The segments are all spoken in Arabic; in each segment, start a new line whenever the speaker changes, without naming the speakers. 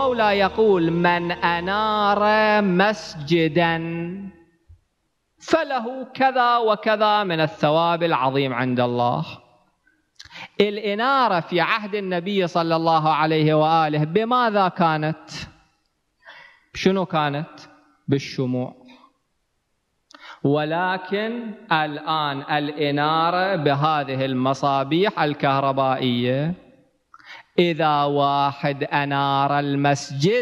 المولى يقول من أنار مسجدا فله كذا وكذا من الثواب العظيم عند الله. الإنارة في عهد النبي صلى الله عليه وآله بماذا كانت؟ شنو كانت؟ بالشموع. ولكن الآن الإنارة بهذه المصابيح الكهربائية. إذا واحد أنار المسجد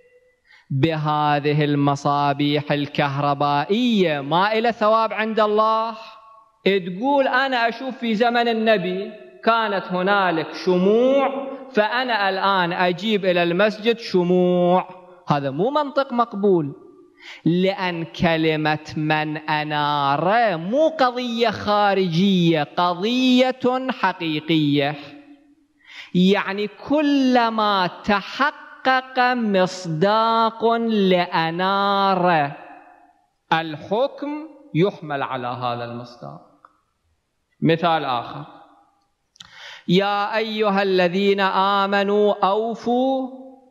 بهذه المصابيح الكهربائية ما إلى ثواب عند الله؟ تقول أنا أشوف في زمن النبي كانت هنالك شموع فأنا الآن أجيب إلى المسجد شموع، هذا مو منطق مقبول. لأن كلمة من أنار مو قضية خارجية، قضية حقيقية. يعني كلما تحقق مصداق لأنار الحكم يحمل على هذا المصداق. مثال آخر: يا أيها الذين آمنوا أوفوا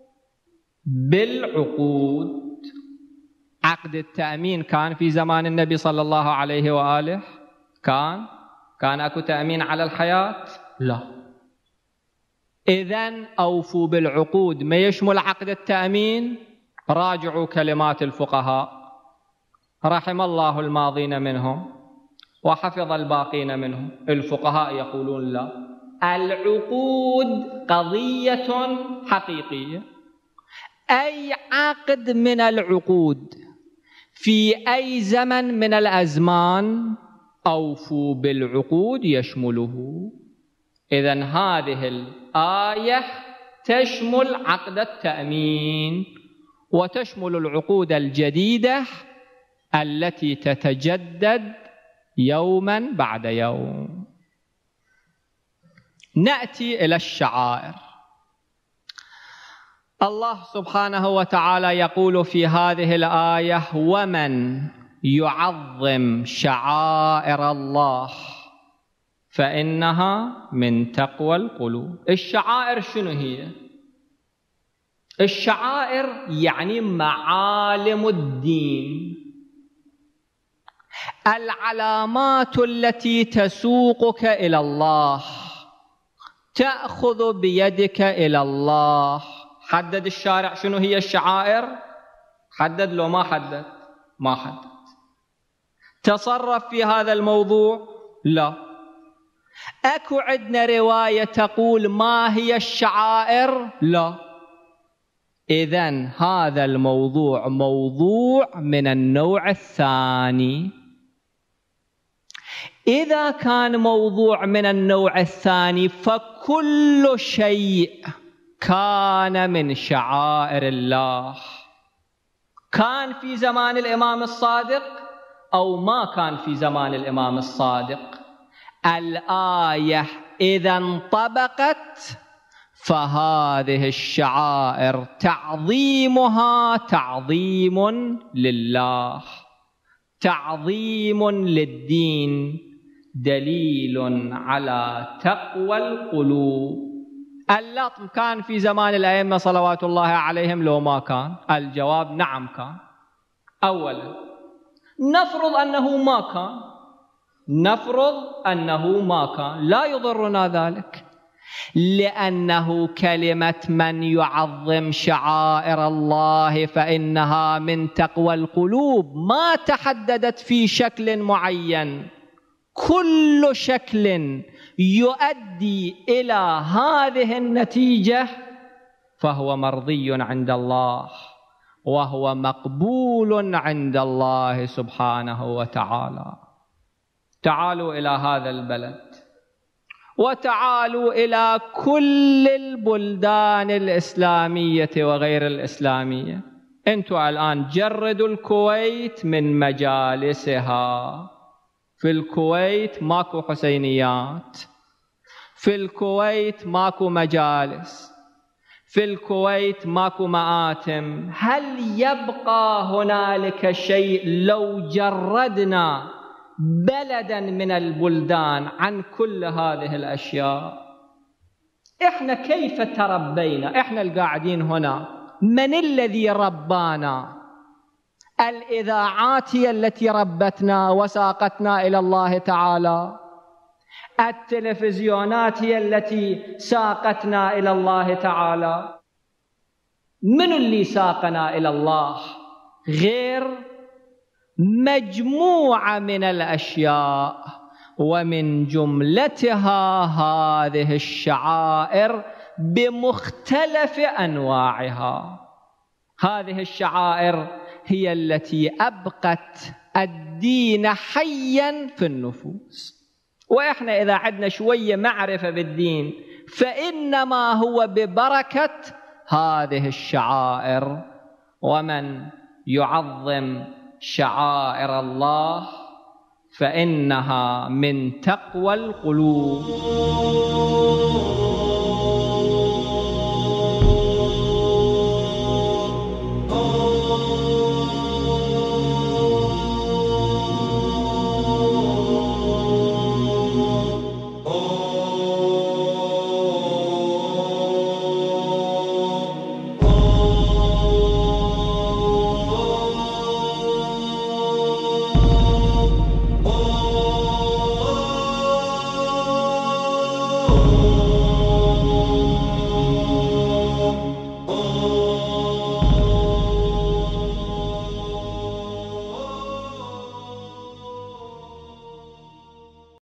بالعقود. عقد التأمين كان في زمان النبي صلى الله عليه وآله؟ كان أكو تأمين على الحياة؟ لا. إذن أوفوا بالعقود ما يشمل عقد التأمين. راجعوا كلمات الفقهاء رحم الله الماضين منهم وحفظ الباقين منهم. الفقهاء يقولون لا، العقود قضية حقيقية. أي عقد من العقود في أي زمن من الأزمان أوفوا بالعقود يشمله. إذن هذه الآية تشمل عقد التأمين وتشمل العقود الجديدة التي تتجدد يوما بعد يوم. نأتي إلى الشعائر. الله سبحانه وتعالى يقول في هذه الآية: ومن يعظم شعائر الله فإنها من تقوى القلوب. الشعائر شنو هي؟ الشعائر يعني معالم الدين، العلامات التي تسوقك إلى الله، تأخذ بيدك إلى الله. حدد الشارع شنو هي الشعائر؟ حدد لو ما حدد؟ ما حدد. تصرف في هذا الموضوع؟ لا. أكو عندنا رواية تقول ما هي الشعائر؟ لا. إذن هذا الموضوع موضوع من النوع الثاني. إذا كان موضوع من النوع الثاني فكل شيء كان من شعائر الله، كان في زمان الإمام الصادق أو ما كان في زمان الإمام الصادق، الآية إذا انطبقت فهذه الشعائر تعظيمها تعظيم لله، تعظيم للدين، دليل على تقوى القلوب. اللطم كان في زمان الأئمة صلوات الله عليهم لو ما كان؟ الجواب نعم كان. أولا نفرض أنه ما كان، نفرض أنه ما كان، لا يضرنا ذلك، لأنه كلمة من يعظم شعائر الله فإنها من تقوى القلوب ما تحددت في شكل معين. كل شكل يؤدي إلى هذه النتيجة فهو مرضي عند الله وهو مقبول عند الله سبحانه وتعالى. تعالوا إلى هذا البلد وتعالوا إلى كل البلدان الإسلامية وغير الإسلامية. أنتوا الآن جردوا الكويت من مجالسها. في الكويت ماكو حسينيات، في الكويت ماكو مجالس، في الكويت ماكو مآتم. هل يبقى هنالك شيء لو جردنا بلدا من البلدان عن كل هذه الأشياء؟ إحنا كيف تربينا؟ إحنا القاعدين هنا من الذي ربانا؟ الإذاعات هي التي ربتنا وساقتنا إلى الله تعالى، التلفزيونات هي التي ساقتنا إلى الله تعالى. من اللي ساقنا إلى الله غير مجموعة من الأشياء، ومن جملتها هذه الشعائر بمختلف أنواعها. هذه الشعائر هي التي أبقت الدين حيا في النفوس. وإحنا إذا عندنا شوية معرفة بالدين فإنما هو ببركة هذه الشعائر. ومن يعظم شعائر الله فإنها من تقوى القلوب.